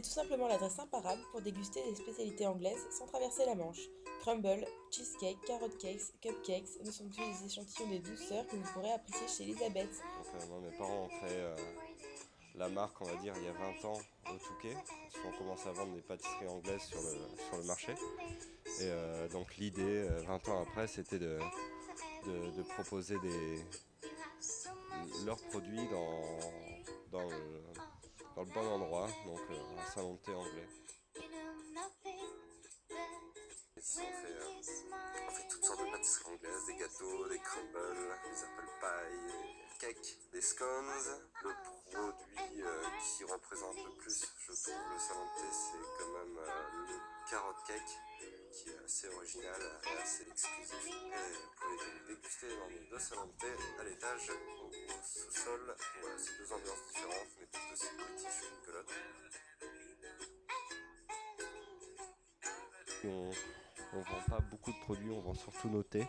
C'est tout simplement l'adresse imparable pour déguster des spécialités anglaises sans traverser la Manche. Crumble, cheesecake, carrot cakes, cupcakes ne sont plus des échantillons des douceurs que vous pourrez apprécier chez Elisabeth. Donc, moi, mes parents ont créé la marque, on va dire, il y a 20 ans au Touquet. Ils ont commencé à vendre des pâtisseries anglaises sur le marché. Et donc l'idée, 20 ans après, c'était de proposer leurs produits dans, le, dans le bon endroit, donc un salon de thé anglais. On fait toutes sortes de pâtisseries anglaises, des gâteaux, des crumbles, des apple pie, des cakes, des scones. Le produit qui représente le plus, je trouve, le salon de thé, c'est quand même le carrot cake, qui est assez original et assez exclusif. Et vous pouvez le déguster dans nos deux salons de thé, à l'étage ou au sous-sol. Voilà, c'est deux ambiances différentes, mais tout aussi british l'une que l'autre. On vend pas beaucoup de produits, on vend surtout nos thés.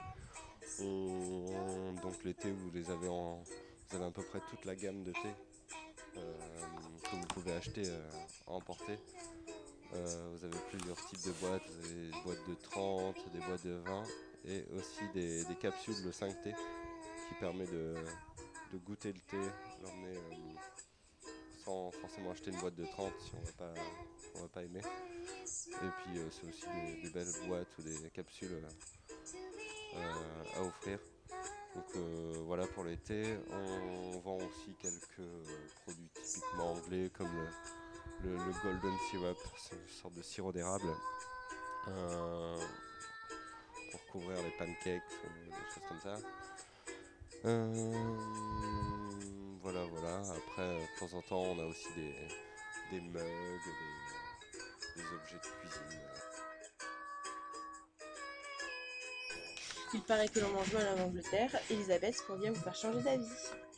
Donc les thés, vous avez à peu près toute la gamme de thé que vous pouvez acheter à emporter. Vous avez plusieurs types de boîtes, vous avez des boîtes de 30, des boîtes de 20 et aussi des capsules de 5 thé qui permet de goûter le thé, l'emmener sans forcément acheter une boîte de 30 si on va pas aimer. Et puis c'est aussi des belles boîtes ou des capsules à offrir. Donc voilà pour l'été. On vend aussi quelques produits typiquement anglais comme le golden syrup, c'est une sorte de sirop d'érable euh, pour couvrir les pancakes, des choses comme ça. Voilà, voilà. Après, de temps en temps, on a aussi des mugs, des objets de cuisine. Il paraît que l'on mange mal en Angleterre, Elisabeth pour bien vous faire changer d'avis.